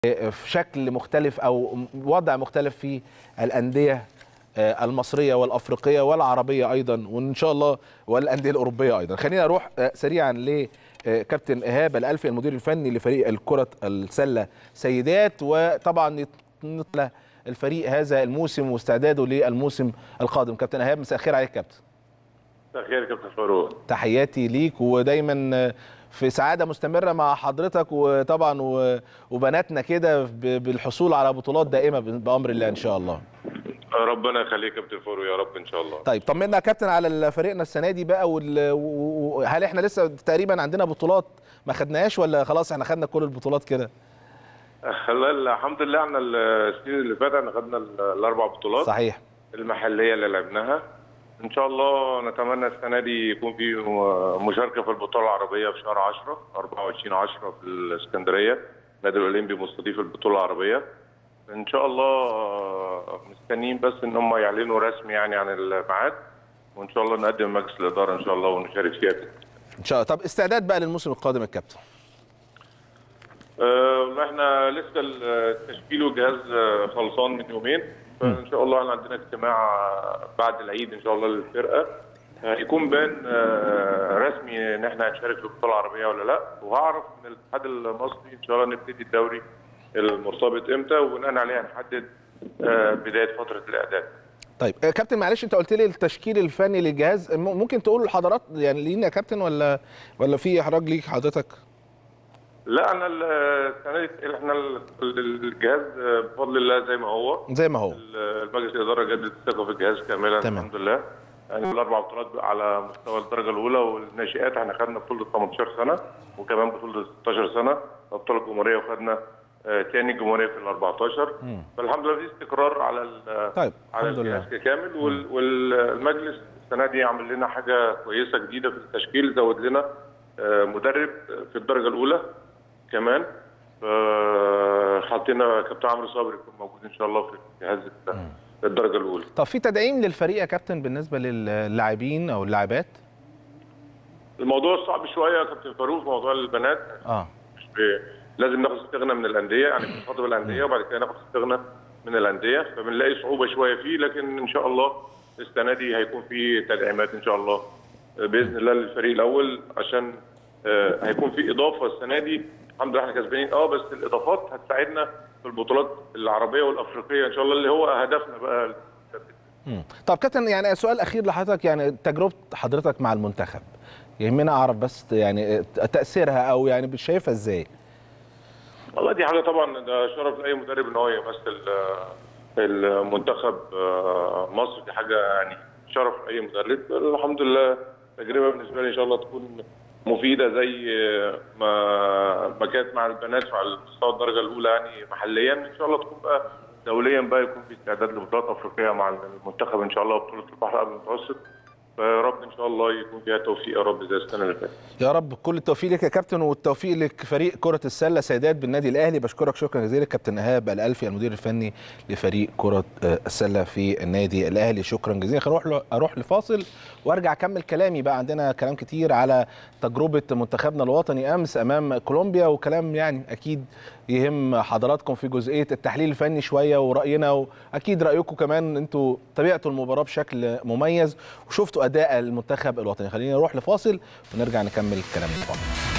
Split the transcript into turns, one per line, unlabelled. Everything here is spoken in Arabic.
في شكل مختلف أو وضع مختلف في الأندية المصرية والأفريقية والعربية أيضا، وإن شاء الله والأندية الأوروبية أيضا. خلينا نروح سريعا لكابتن إيهاب الألفي المدير الفني لفريق الكرة السلة سيدات، وطبعا نطلع الفريق هذا الموسم واستعداده للموسم القادم. كابتن إيهاب، مساء الخير عليك كابتن.
مساء الخير يا كابتن فاروق.
تحياتي ليك، ودايما في سعادة مستمرة مع حضرتك وطبعا وبناتنا كده بالحصول على بطولات دائمة بأمر الله إن شاء الله.
ربنا يخليك يا كابتن فاروق، يا رب إن شاء الله.
طيب طمنا يا كابتن على فريقنا السنة دي بقى، وهل احنا لسه تقريبا عندنا بطولات ما خدناهاش ولا خلاص احنا خدنا كل البطولات كده؟
الحمد لله، احنا السنين اللي فاتت احنا خدنا الأربع بطولات
صحيح
المحلية اللي لعبناها. ان شاء الله نتمنى السنه دي يكون في مشاركه في البطوله العربيه في شهر 10 24/10 في الاسكندريه. النادي الاولمبي مستضيف البطوله العربيه. ان شاء الله مستنيين بس ان هم يعلنوا رسمي يعني عن الميعاد، وان شاء الله نقدم مجلس الاداره ان شاء الله ونشارك فيها
ان شاء الله. طب استعداد بقى للموسم القادم يا كابتن؟
احنا لسه التشكيل والجهاز خلصان من يومين، فان شاء الله احنا عندنا اجتماع بعد العيد ان شاء الله للفرقه، هيكون بان رسمي ان احنا هنشارك في البطوله العربيه ولا لا، وهعرف من الاتحاد المصري ان شاء الله نبتدي الدوري المرتبط امتى، وبناء عليه هنحدد بدايه فتره الاعداد.
طيب كابتن معلش، انت قلت لي التشكيل الفني للجهاز، ممكن تقول لحضرات يعني لينا يا كابتن ولا في احراج ليك حضرتك؟
لا، انا السنه دي احنا الجهاز بفضل الله زي ما هو المجلس الاداره جدد الثقه في الجهاز كاملا. تمام. الحمد لله. يعني الاربع بطولات على مستوى الدرجه الاولى والناشئات، احنا خدنا بطوله 18 سنه وكمان بطوله 16 سنه، البطوله الجمهوريه، وخدنا ثاني الجمهوريه في ال 14. فالحمد لله في استقرار على على الجهاز كامل. والمجلس السنه دي عمل لنا حاجه كويسه جديده في التشكيل، زود لنا مدرب في الدرجه الاولى كمان، حاطين كابتن عمرو صبري يكون موجود ان شاء الله في جهاز الدرجه الاولى.
طب في تدعيم للفريق يا كابتن بالنسبه للاعبين او اللاعبات؟
الموضوع صعب شويه يا كابتن فاروق، موضوع البنات لازم ناخد استغنى من الانديه، يعني بنخاطب الانديه وبعد كده ناخد استغنى من الانديه، فبنلاقي صعوبه شويه فيه، لكن ان شاء الله السنه دي هيكون في تدعيمات ان شاء الله باذن الله للفريق الاول، عشان هيكون في اضافه السنه دي. الحمد لله احنا كسبانين بس الاضافات هتساعدنا في البطولات العربيه والافريقيه ان شاء الله، اللي هو هدفنا بقى.
طب كابتن، يعني سؤال اخير لحضرتك، يعني تجربه حضرتك مع المنتخب يهمنا اعرف بس يعني تاثيرها، او يعني شايفها ازاي؟
والله دي حاجه طبعا، ده شرف لاي مدرب ان هو يمثل المنتخب مصر، دي حاجه يعني شرف لاي مدرب. الحمد لله تجربه بالنسبه لي ان شاء الله تكون مفيده زي ما كانت مع البنات على مستوى الدرجه الاولى يعني محليا، ان شاء الله تكون بقى دوليا بقى يكون في استعداد لبطولات افريقيه مع المنتخب ان شاء الله، بطوله البحر الابيض المتوسط. فيا رب ان شاء الله يكون فيها توفيق يا رب زي السنه اللي فاتت.
يا رب كل التوفيق لك يا كابتن، والتوفيق لفريق كره السله سيدات بالنادي الاهلي. بشكرك شكرا جزيلا كابتن ايهاب الالفي المدير الفني لفريق كره السله في النادي الاهلي، شكرا جزيلا. اروح لفاصل وارجع اكمل كلامي بقى، عندنا كلام كتير على تجربه منتخبنا الوطني امس امام كولومبيا، وكلام يعني اكيد يهم حضراتكم في جزئيه التحليل الفني شويه وراينا، واكيد رايكم كمان، انتوا تابعتوا المباراه بشكل مميز وشفتوا اداء المنتخب الوطني. خلينا نروح لفاصل ونرجع نكمل الكلام.